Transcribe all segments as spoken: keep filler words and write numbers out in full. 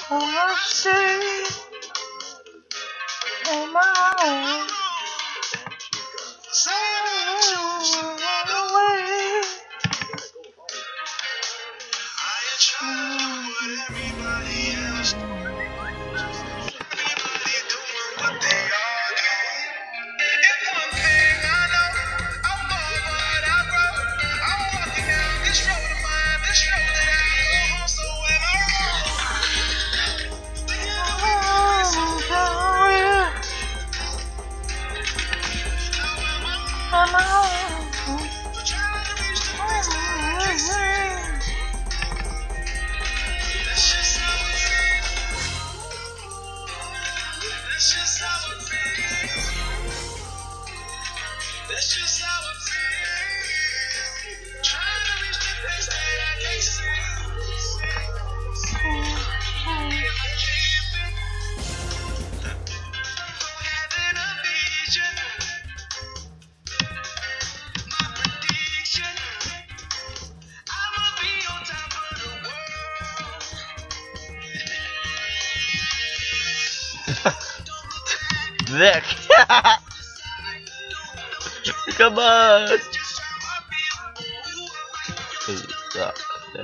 I stay on my own. Run away. I try what everybody else. Everybody doing what they are doing. And one thing I know, I'm going what I wrote. I'm walking down this road of mine, this road that I go home. So am I wrong? Am I wrong? That's just how I feel. That's just how I feel. Trying to reach the place that I can't see. Having a vision. My prediction. I'ma be on top of the world. Vic. Come on. Suck. Yeah.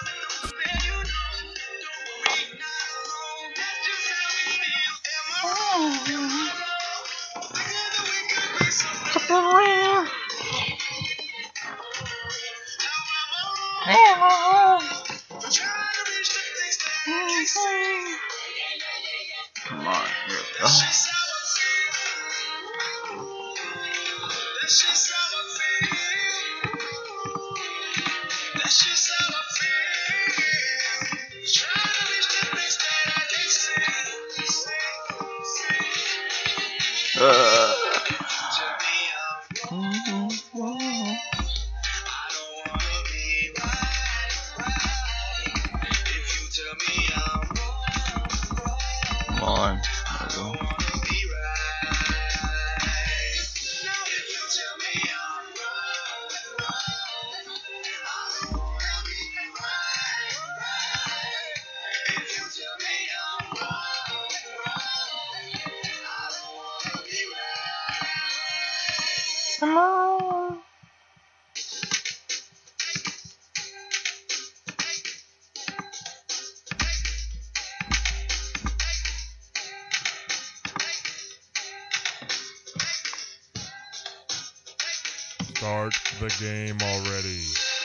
Come on. Here we go. That's just how I feel. That's just how I feel. Trying to reach the place that I can't see. Uh. I don't wanna be right, right. If you tell me I'm wrong, wrong. Come on. I don't wanna be right. Now if you tell me I'm wrong, wrong. I don't wanna be right, right. If you tell me I'm wrong, wrong. I don't wanna be right. Come on. Start the game already.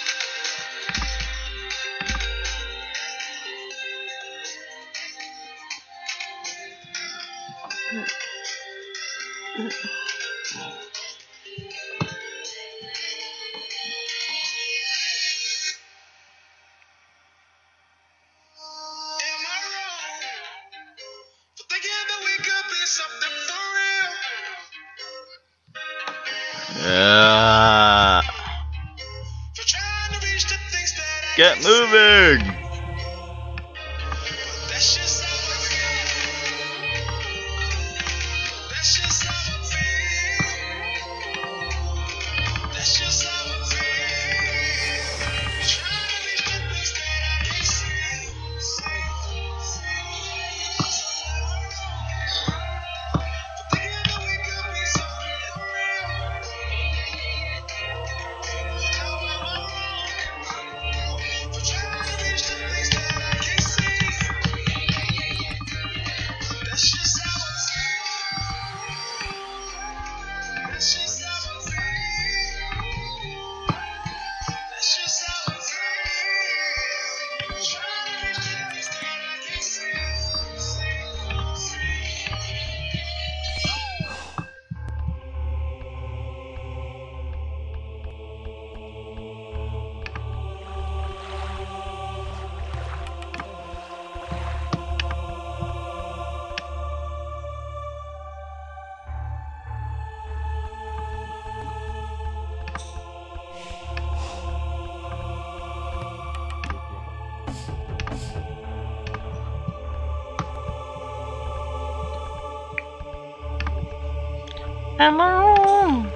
Am I wrong for thinking that we could be something for real? Yeah. For trying to reach the things that I Get can't see. moving. That's just how I feel. That's just how I feel. That's just how I feel. Trying to reach the things that I can't see. For thinking that we could be something for real. How am I wrong? For trying to reach the things that I can't see. That's just how I feel. That's just how I feel. That's just how I feel. Trying to reach the things that I can't see. Am I wrong?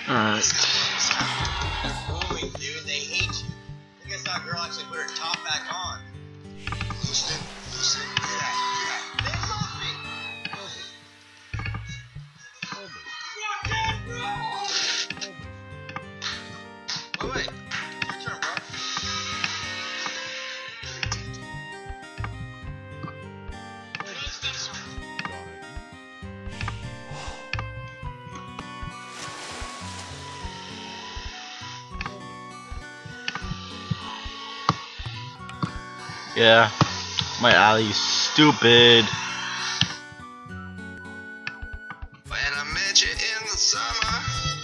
Alright. Booming, dude, they hate you. I guess that girl actually put her top back on. Houston, Houston, look at that, look at that. They love me. Wait, wait. Your turn, bro. Yeah, my alley's stupid. When I met you in the summer,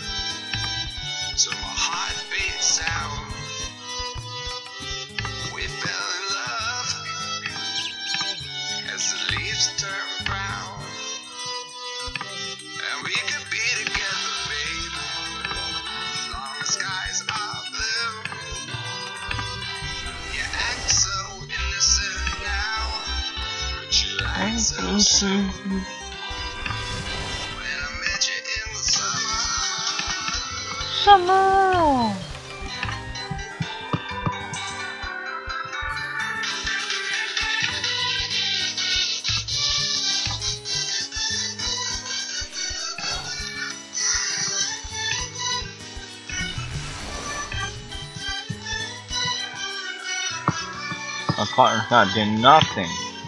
to my heartbeat sound, we fell in love as the leaves turn brown, and we could be together, babe, as long as skies are blue. You act so innocent now, but you like so soon. When I met you in the summer, Summer. My partner's not doing nothing.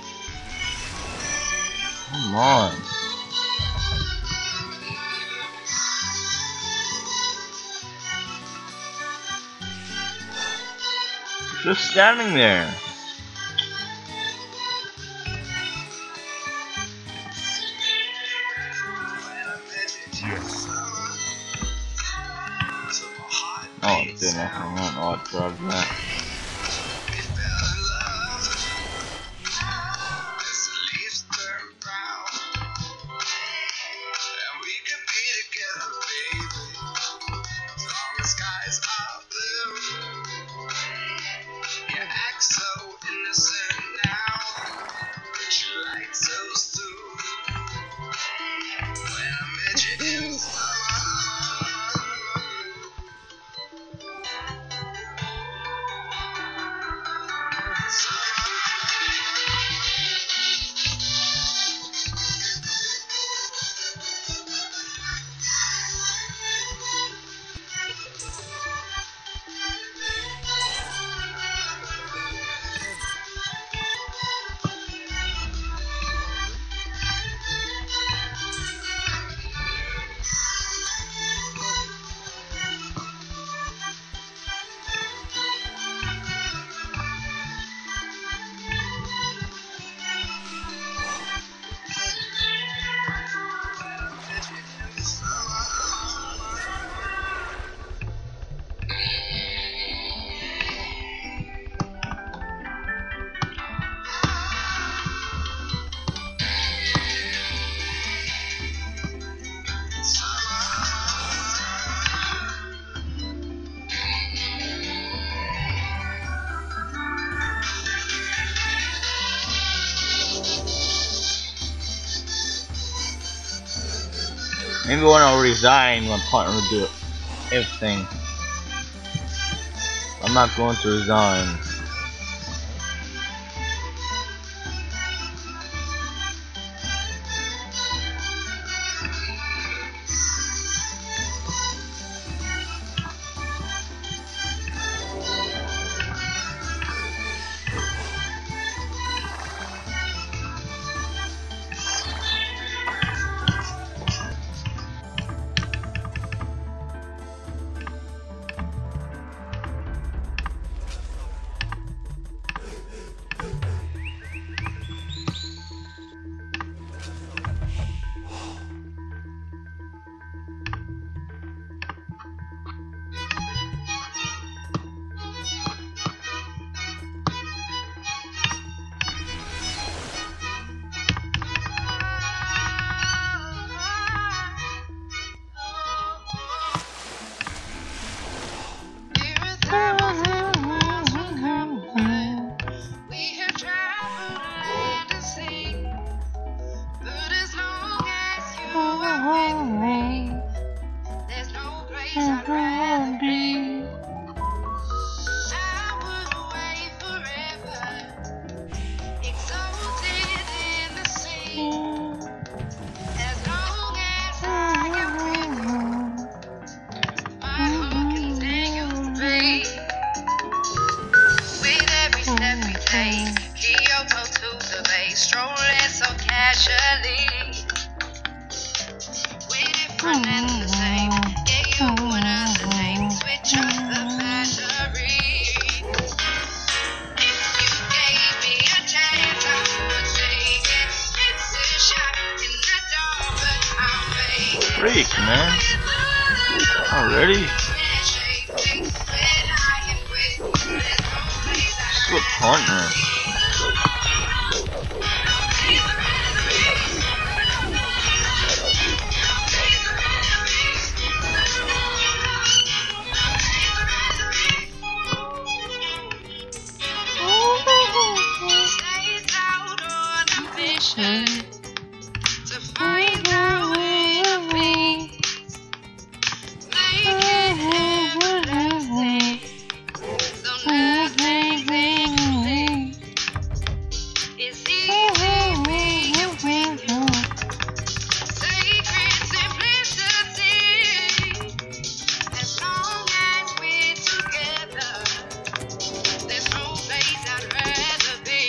Come on. Just standing there. Oh, it did nothing. I don't know what drug that. we fell in love as the leaves turn brown, and we could be together, baby, as long as skies are blue. You act so innocent now, but you like so soon. When I met you in the summer, Maybe when I resign, my partner will do everything. I'm not going to resign. the same. Yeah, you wanna the name. Switch up the battery. If you gave me a chance, I would take it. It's a shot in the dark, but I'll make it. Freak, man. Already? Slip partner. To find out where to be. Make it everlasting. So nothing is easy when you win. Sacred simplicity. As long as we're together, there's no place I'd rather be.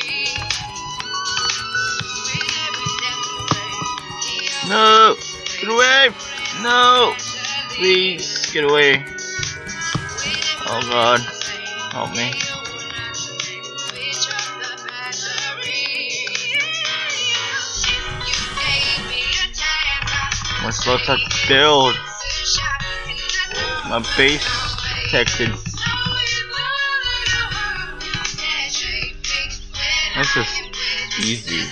With every step we take, No! Get away! No! Please, get away. Oh god. Help me. We're supposed to build. My base protected. This is easy.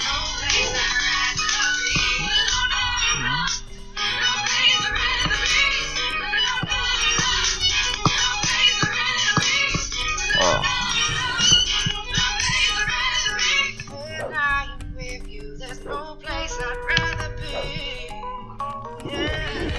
Oh. When I'm with you, there's no place I'd rather be. Yeah.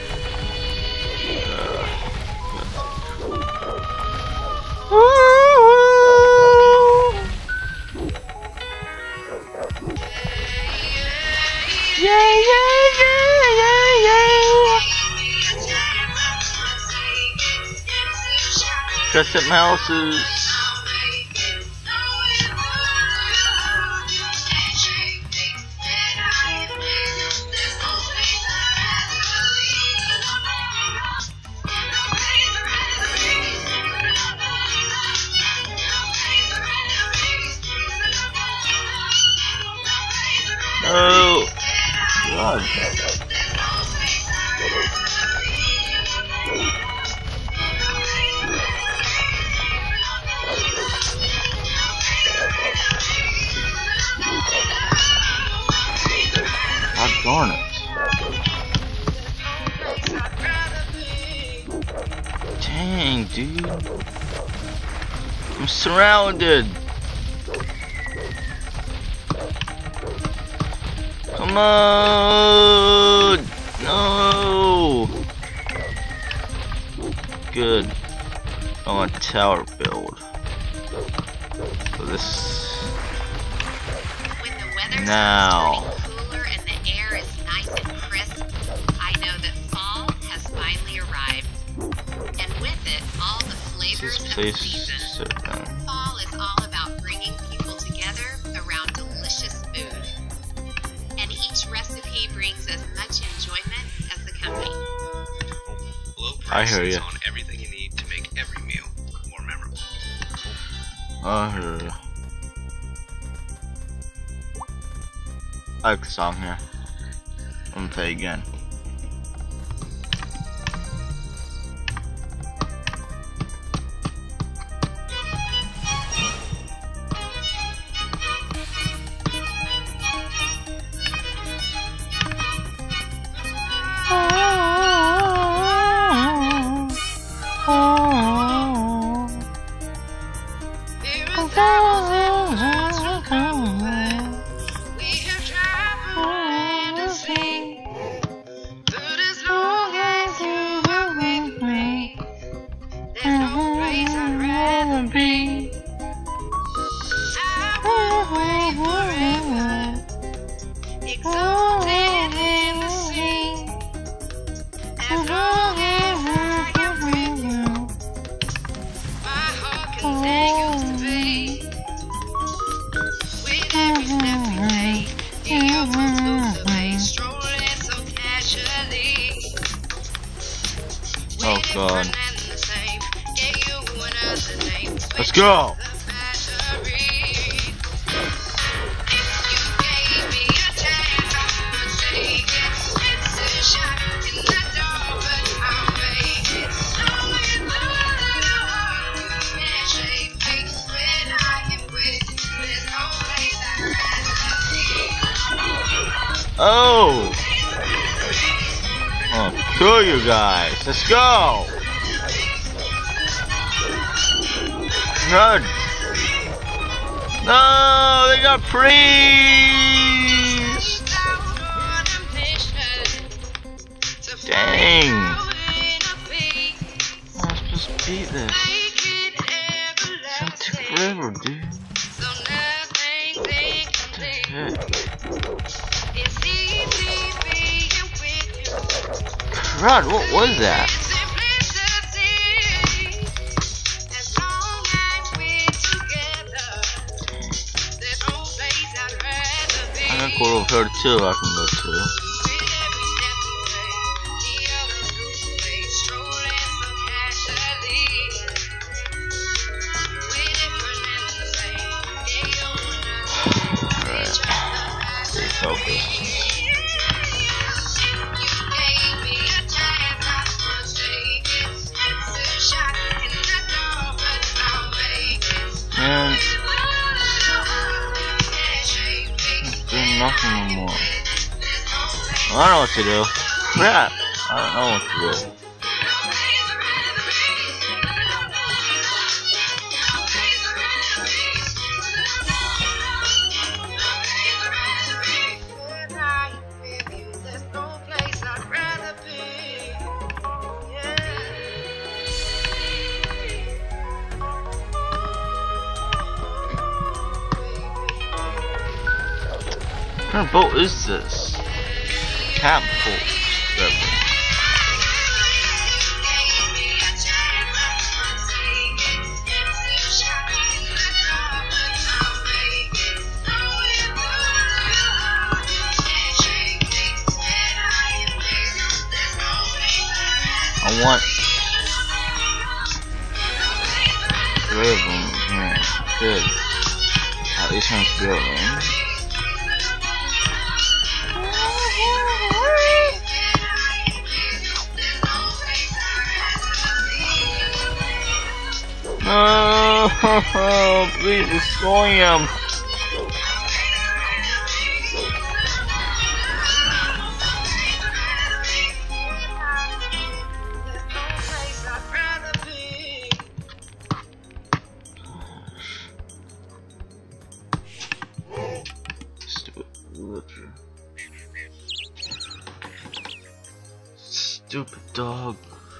Yeah, yeah, yeah, yeah, yeah. Custom houses. Oh, God. God darn it. Dang, dude. I'm surrounded. Come on! No! Good. I want a tower build. So this When the weather now. starts turning cooler and the air is nice and crisp, I know that fall has finally arrived. And with it, all the flavors This of the place season. so down. Fall is all about bringing people together around delicious food. And each recipe brings as much enjoyment as the company. Low I hear prices ya. on everything you need to make every meal more memorable. I hear ya. I like the song here. I'm gonna play again. There are thousands of come away. We have traveled and to see. Oh god. Let's go! Oh! Oh, kill you guys. Let's go! Run! No, they got priest! Dang! Let's just beat this. That took forever, dude. What the heck? Rod, what was that? I can go over here too, I can go to. Alright. Stay focused. Man, it's doing nothing no more. Well, I don't know what to do. Crap! I don't know what to do. What kind of boat is this? Camp boat. Whatever. I want three of them here. Good. At least one's building. Oh, please destroy him. Stupid villager. Stupid dog.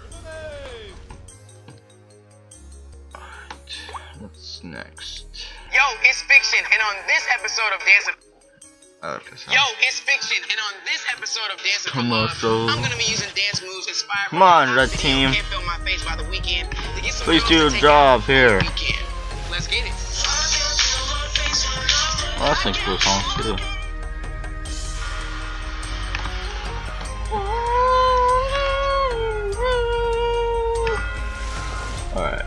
What's next? Yo, it's Fiction, and on this episode of Dancing. Okay, so Yo, it's Fiction, and on this episode of Dancing for Come on, Love, so- I'm gonna be using dance moves inspired Come from on, the Red video Team. Can't Feel My Face by The Weeknd to get some Please girls do to your take job out here. The Weeknd. Let's get it. well, that's a cool song too. Alright.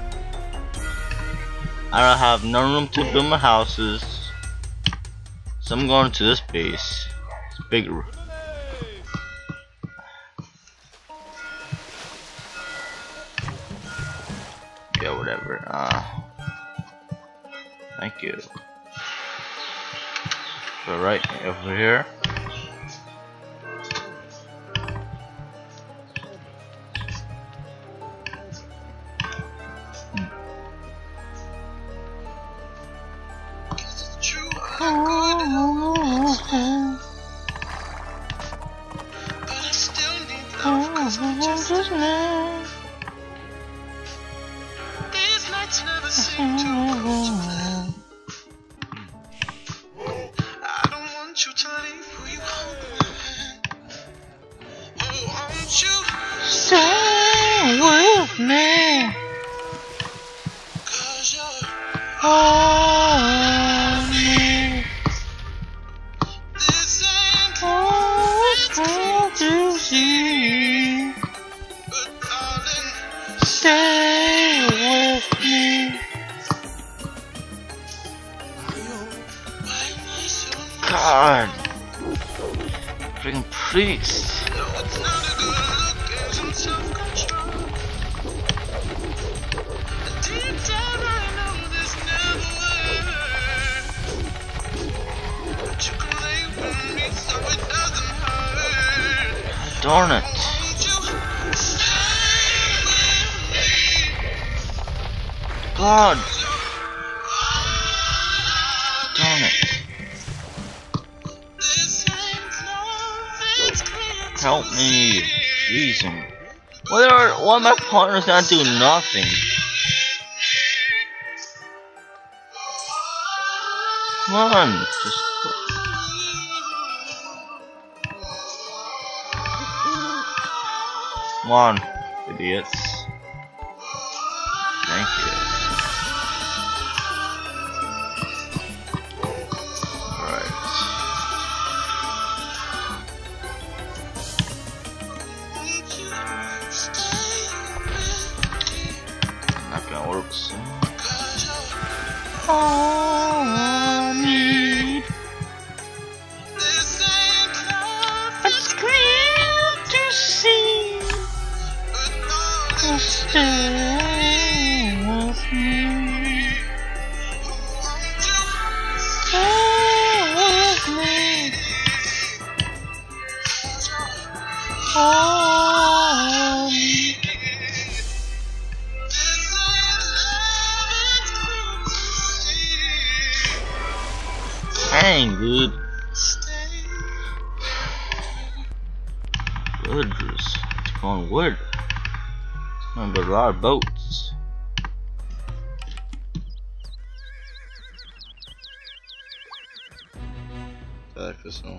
I don't have no room to build my houses. So I'm going to this base. It's bigger. Yeah, whatever. Uh thank you. So right over here. True, I could have but I still need love, 'cause I'm just a man. These nights never seem to go to plan. I don't want you to leave, will you hold my hand? Oh, won't you stay with me? 'Cause you're all me. This ain't all it's going to see. But darling, freaking priest. No, it's not a good look and some self-control. Deep down I know this never works. But you can lay with me so it doesn't hurt. Darn it. Won't you stay with me? God. Darn it. This ain't love, it's clear to Help me. see. Reason. Why are why my partners not doing nothing? Come on, just come on, idiots. Thank you. Alright. Not gonna work soon. All I need This ain't love, is clear to see. To stay with me. Stay with me. All me. Dang, dude. Wooders. It's going wood. Remember a lot of boats. Back this one.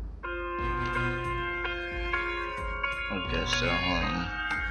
I guess they're home.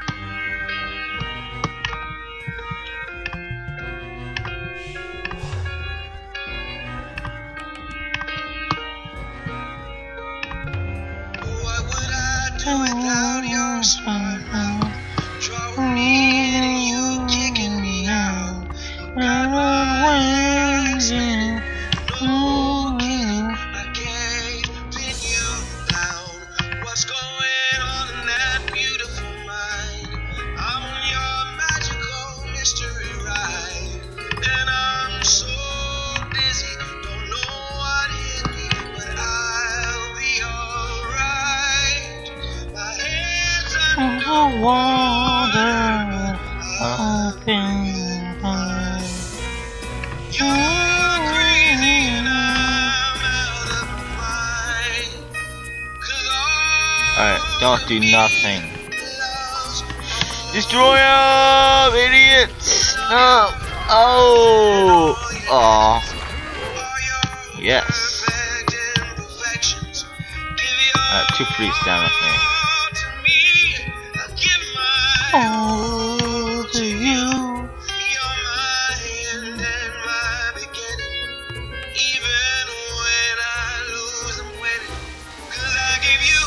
What would I do without your smile? Drawing me in and you kicking me out. Run ways in, moving. I can't pin you down. What's going on in that beautiful mind? I'm on your magical mystery ride, and I'm so dizzy, don't know what hit me, but I'll be alright. My head's under The water open wide. You're crazy and I'm out of my mind. 'Cause all Alright, don't do nothing. love's Destroy them, idiots! No! Oh! Aw. all your Yes. perfect imperfections. Give your Alright, two priests down with me. all to me. I give my Oh, to you. You're my end and my beginning. Even when I lose, I'm winning. 'Cause I give you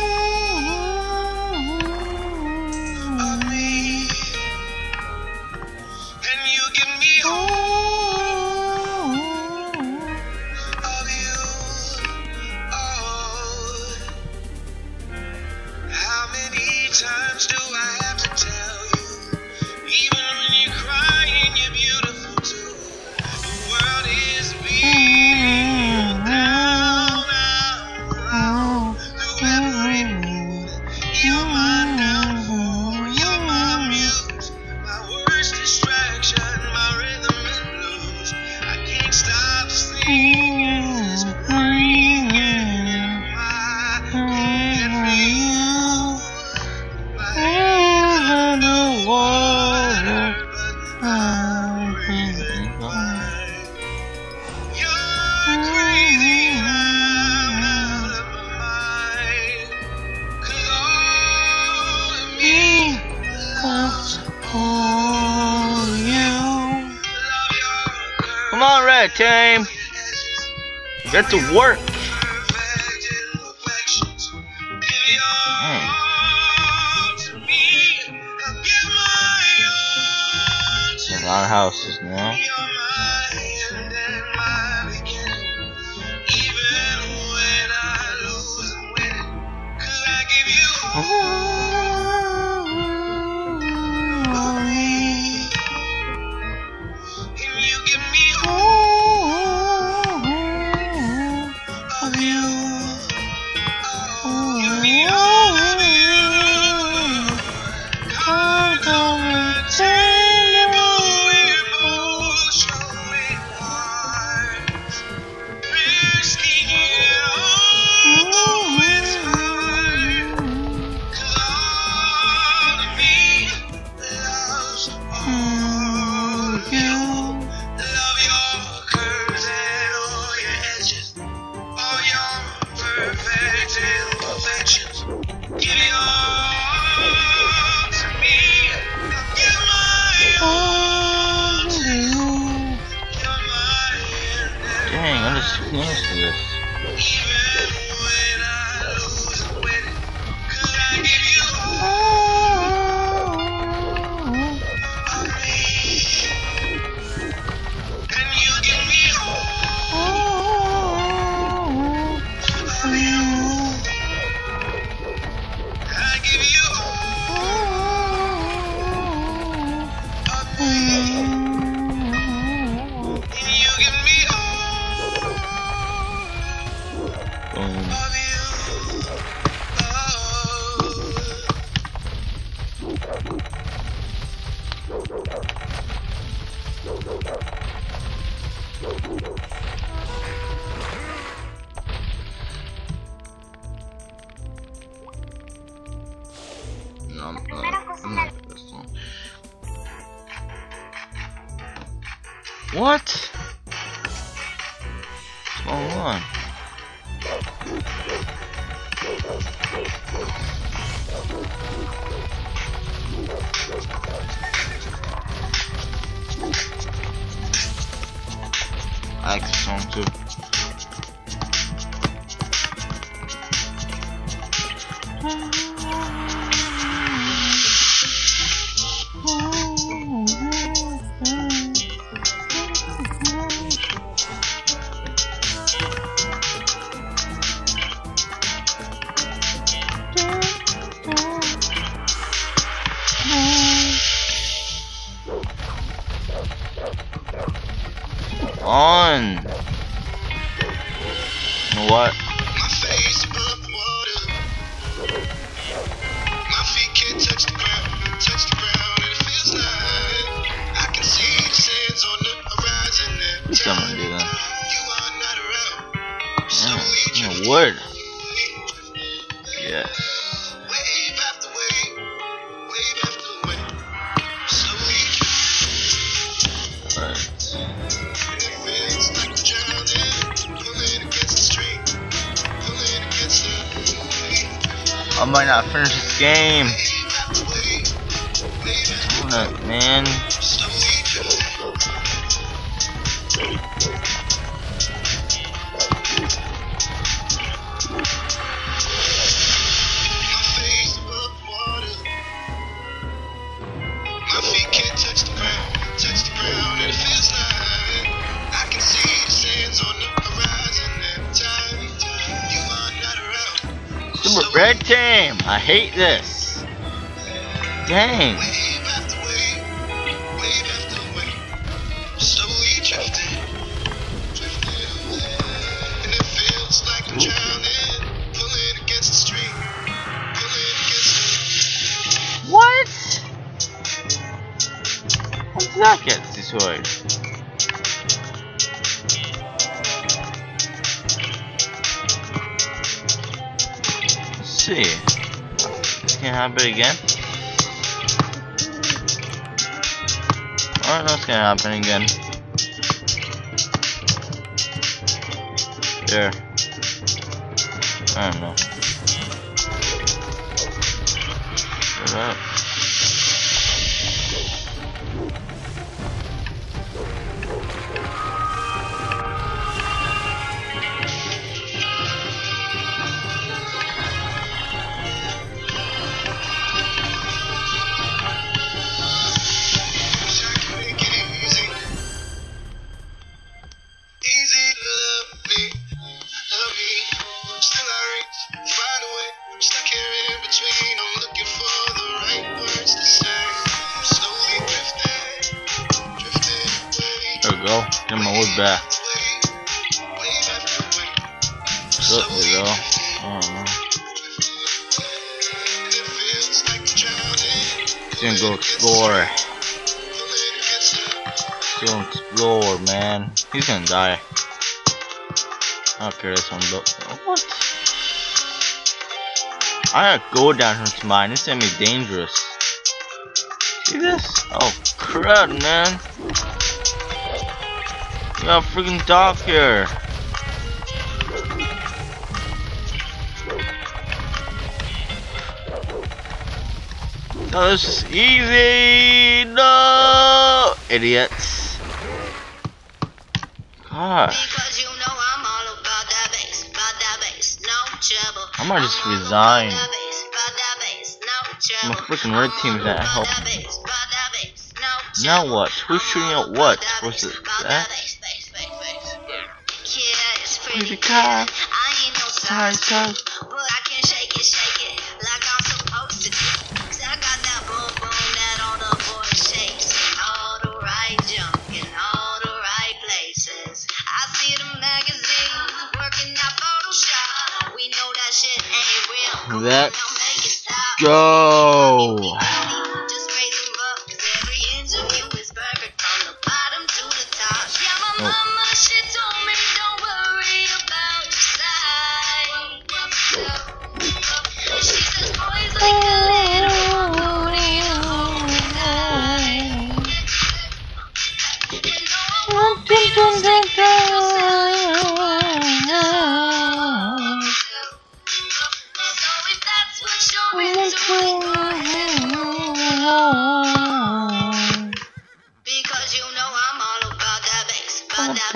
of me, and you give me of you. Oh, how many times do I have to tell you? Even when you're crying, you're beautiful too. The world is beating down around through every mood. You're my downfall, you're my muse, my worst distraction, my rhythm and blues. I can't stop singing, screaming my pain for you. My hands under water, but I'm breathing fine. You're crazy and I'm out of my mind. 'Cause all of me Loves all you. love your Come on, red team. Get to work. perfect imperfections. Give your Hmm. all to me. I'll give my all to There's a lot of houses now. You're my end and my beginning. Even when I lose, I'm winning. No, I'm not. I'm not this one. What? What's going on? I like this song too. On. What? My face above the water. My feet can't touch the ground, touch the ground, and it feels like I can see the sands on the horizon. Please someone do that. You are not around. Slowly Yeah, drifting word. away. Yes. Wave after wave, wave after wave. Slowly drifting. Alright. And it feels like I'm drowning, pulling against the stream, pulling against the wave. I might not finish this game. Wave after wave, wave after Hold up, man. slowly drifting. My face above the water. My feet can't touch the ground, touch the ground, and it feels like I can see the sands on the horizon every time you are not around. Super red team. I hate this. Dang. Wave after wave, wave after wave, slowly drifting, drifting away. And it feels like I'm drowning, pulling against the stream, pulling against What? How did that get destroyed? Let's see. This can't happen again. Alright, that's gonna happen again. There. I don't know. Shut up. Wish I could make it easy, easy to love me, love me. Still I reach, find a way. I'm stuck here in between. I'm looking for the right words to say. I'm slowly drifting, drifting away. There we go. Get my wood back. Wave after wave, Oh, there we go. I don't know. and it feels like I'm drowning, He's gonna go explore. pulling against the Go explore, man. He's gonna die. I don't care this one, but what? I gotta go down here to mine. This is gonna be dangerous. See this? Oh crud, man! We got a freaking dock here. No, this is easy. No, idiots. God, Because you know I'm all about that bass, about that bass, no trouble. I might just I'm all resign. about that bass, about that bass, no My trouble. freaking red I'm team's all not about helping. that bass, about that bass, no Now trouble. what? Who's I'm shooting all at about what? that Was bass, it about that? that bass, bass, bass, bass. Yeah, it's pretty Pretty good. car. I ain't no Side size, car. but I can shake it, shake it like I'm supposed to do. 'Cause I got that boom boom that all the boys shakes. All the right junk in all the right places. I see the magazines working out Photoshop. We know that shit ain't real. Come on, Let's now make it stop. go. Beauty,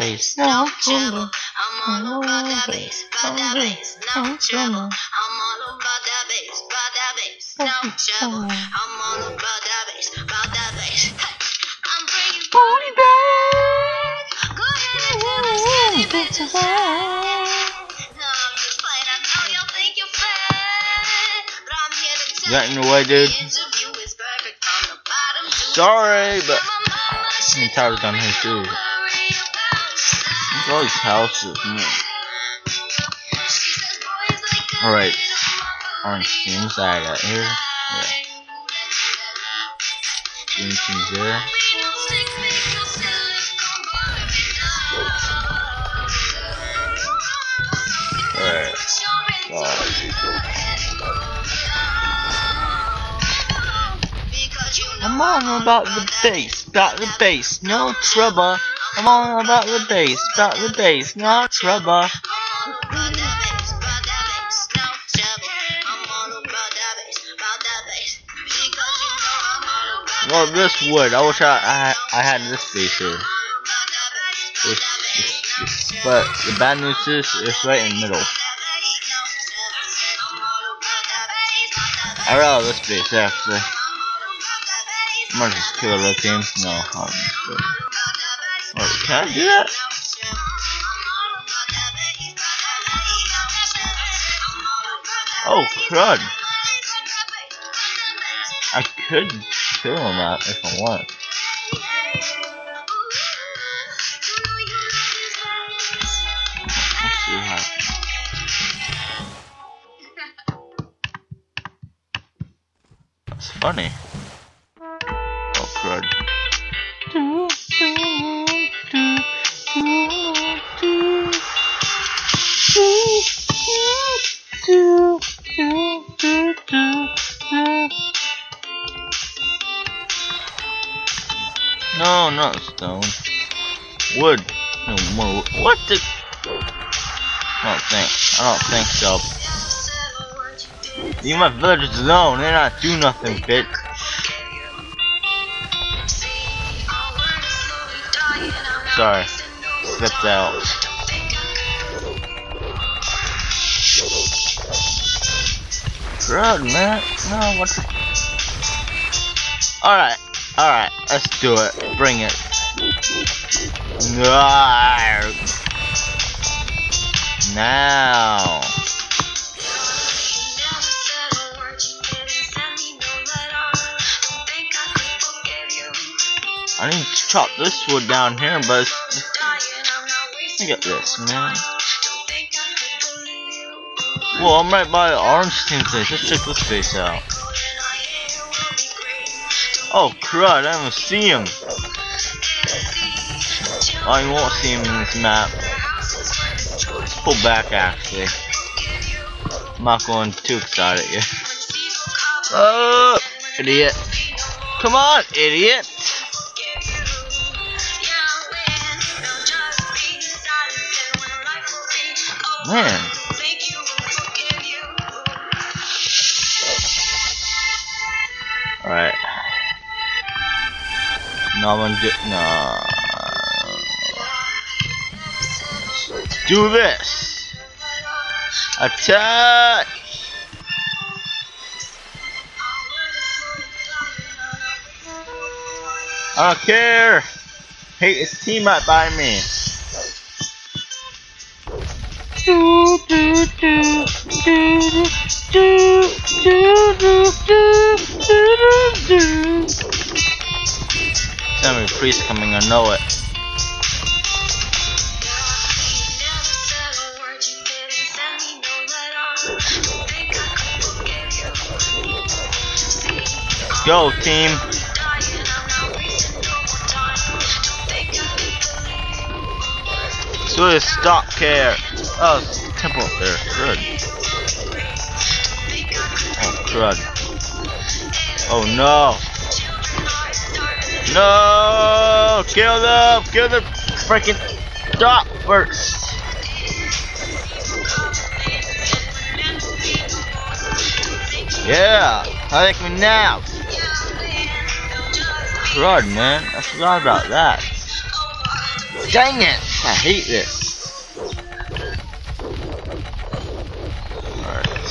bass, no trouble. I'm all about that bass, about that bass, no trouble. I'm all about that bass, about that bass, no trouble. I'm all about that bass, about that bass. Hey, I'm bringing booty back. Go ahead and tell the skinny bitches that. No, I'm just playing. I know y'all think you're fat, but I'm here to tell Got in the way, dude. the interview is perfect from the bottom to the Sorry, but top. My mama, she I'm tired of down here too. worry about style. Look at all these houses, man. She says boys like a Alright, little orange teams that I got here. Yeah, green teams there. Alright, I'm on about the bass, about the bass, no trouble. I'm on about the bass, about the bass, no trouble. Well, this wood. I wish I I, I had this bass here. This, this, this. But the bad news is it's right in the middle. I rather this bass actually. I might just kill a red team. No, I'm good. Oh, can I do that? Oh crud! I could kill him out if I want. Let's see what happens. That's funny. Oh crud. No, not stone. Wood. No more wood. What the? I don't think. I don't think so. Leave my villagers alone. They're not doing nothing, bitch. Sorry. Slipped out. Crud, man. No, what the? Alright. Alright, let's do it. Bring it. Now. I need to chop this wood down here, but it's, look at this, man. Well, I'm right by the orange team place. Let's check this face out. Oh crud, I don't see him. Oh, you won't see him in this map. Let's pull back actually. I'm not going too excited yet. Oh, idiot. Come on, idiot. Man. Alright. No, I'm gonna do, no. Let's do this. Attack! I don't care. Hate his team right by me. Do do do do do do do do do do. Semi priest coming, I know it. Let's go, team. So is stock care. Oh, it's a temple up there. Good. Oh, crud. Oh no. No! Kill them! Kill the freaking stop first! Yeah! I like me now! Crud, man. I forgot about that. Dang it! I hate this. Alright.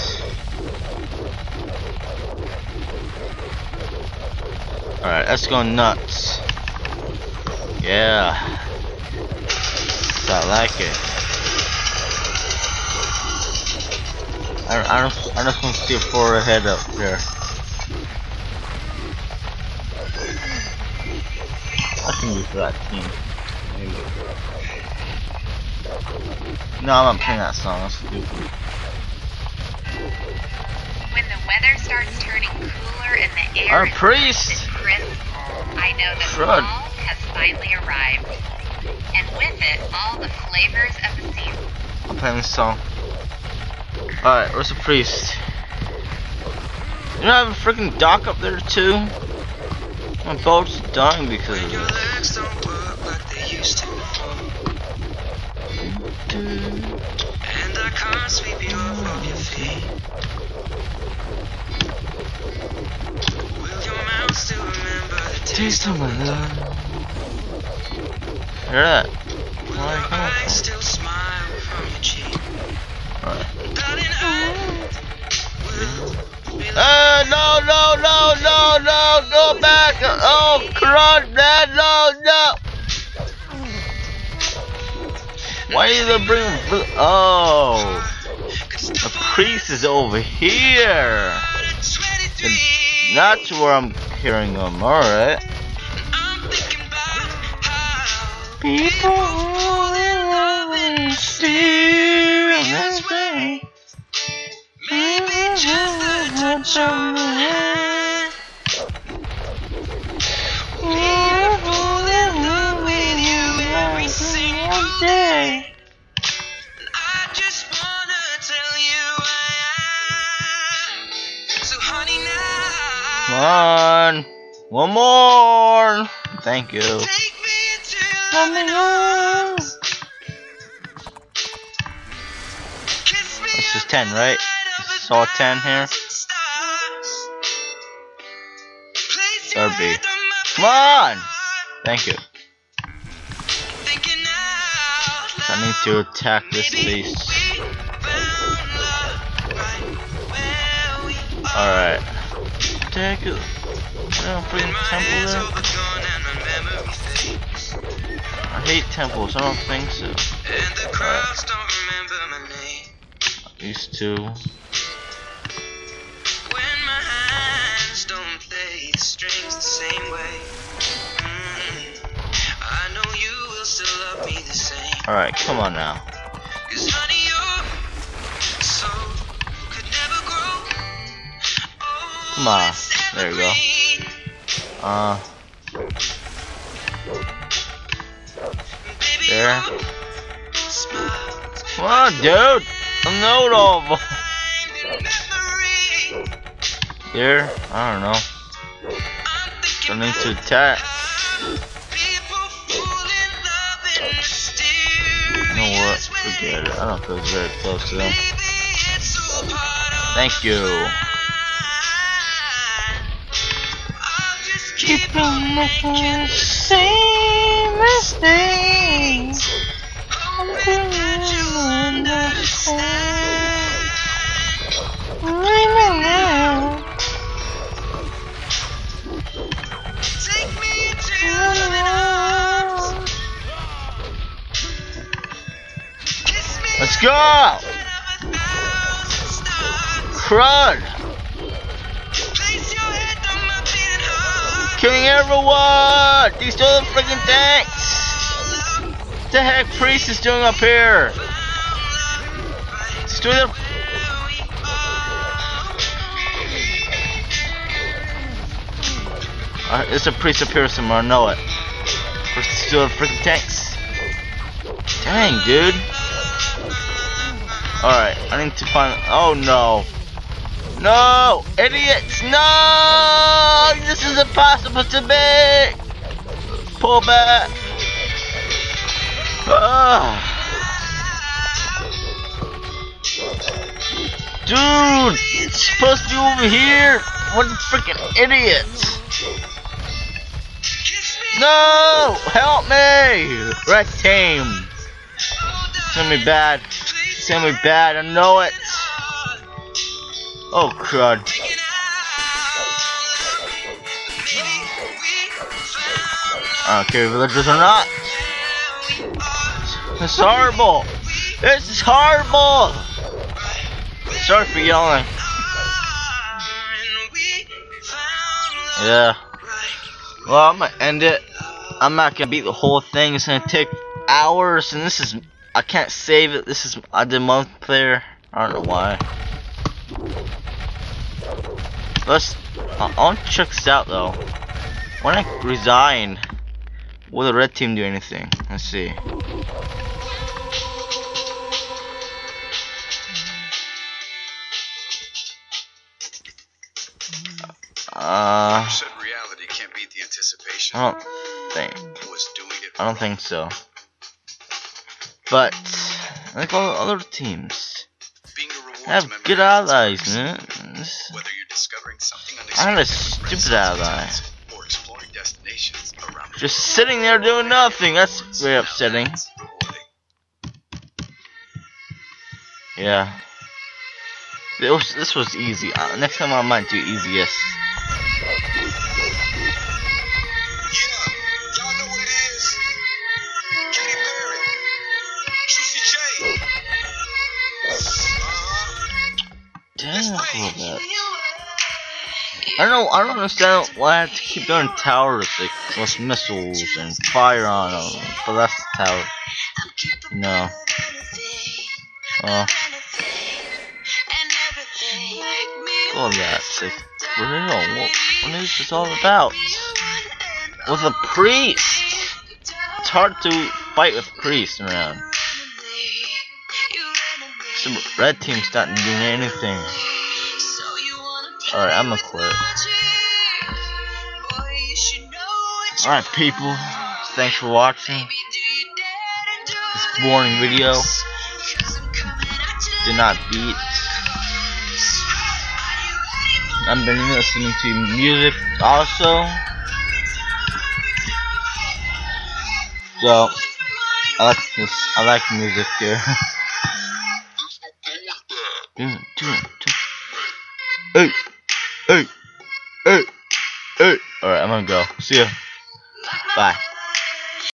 Alright, let's go nuts. Yeah. I like it. I, I, don't, I just want to see a forward head up there. I can use that team. Maybe. No, I'm not playing that song. That's stupid. When the weather starts turning cooler and the air Our is priest! nice and crisp, I know that Crud. fall has finally arrived. And with it, all the flavors of the season. I'm playing this song. Alright, where's the priest? You don't have a freaking dock up there too? My boat's dying because of Your this. legs don't work like they used to before. And I can't sweep you off of your feet. Will your mouth still remember the taste of my love? Hear that? Will Where are you your coming eyes from? still smile from your cheek? Alright. Darling, I will be Uh, no, no, no, no, no, go back. Oh, crud, man, no, no. Why are you gonna bring? Oh, the priest is over here. That's where I'm hearing him. All right. I'm thinking about how People still this way. maybe just a touch of your hand. We're falling in love with you every single day. And I just wanna tell you I am. So honey Come now, on, one more. Thank you. take me into loving arms. Kiss me This is up ten, to right? the light of This is a all ten here. thousand stars. Place Better your be. head on my Come on. heart. Thank you. Thinking out I need to attack this maybe beast. we found love right where we are. Alright. Take it. No When freaking my temple hands there. overgone and my memory fades, I hate temples. I don't think so. and the crowds don't remember my name. These two. When my hands don't play the strings the same way, mm, I know you will still love me the same. Alright, come on now. 'Cause honey, your soul could never grow. Oh, Come on. it's There you go. evergreen. Uh, Baby, there. your smiles Come on, dude. I'm no over. find in memory. There. I don't know. I'm thinking Don't need to about attack. how people fall in love in You know what? mysterious Forget ways. it. I don't feel very close to them. Maybe it's all part of Thank the you. plan. I'll just keep on making the same mistakes. hoping that you'll understand. Take me into your loving arms. Kiss me Let's up go. to the light of a thousand stars. Crud. Place your head on my beating heart. Killing everyone. These are the freaking tanks. What the heck priest is doing up here? He's doing the Uh, it's a priest up here somewhere, I know it. First, still the freaking tanks. Dang, dude. Alright, I need to find. Oh no. No! Idiots! No! This is impossible to me! Pull back! Ah. Dude! It's supposed to be over here! What a freaking idiots! No! Help me! Red team! gonna be bad. It's gonna be bad. I know it. Oh crud. I don't care if villagers or not. It's horrible. This is horrible. Sorry for yelling. Yeah. Well, I'm gonna end it. I'm not gonna beat the whole thing. It's gonna take hours, and this is I can't save it. This is I did multiplayer. I don't know why. Let's. I want to check this out though. When I resign, will the red team do anything? Let's see. Uh, You said reality can't beat the anticipation. I don't think. Was doing it I don't think so. But like all the other teams, being a rewards have member good has its allies, perks. man. Whether you're discovering something I had a unexpected stupid ally. or exploring destinations around the Just world, sitting there doing nothing. That's very upsetting. that's rewarding. Yeah. It was, this was easy. Uh, next time I might do easiest. Yeah, y'all know what it is. Katy Perry, Juicy J. Uh-huh. Damn, I love that. I don't know. I don't understand why I have to keep doing towers like with missiles and fire on them. But that's the tower. No. Oh. All that. It's like, for real. What, what is this all about? With a priest. It's hard to fight with priests around. The red team's not doing anything. Alright, I'm gonna quit. Alright, people. Thanks for watching this boring video. Did not beat. I've been listening to music also. So, I like this. I like music here. Dude, dude, dude. Hey, hey, hey, hey. Alright, I'm gonna go. See ya. Bye.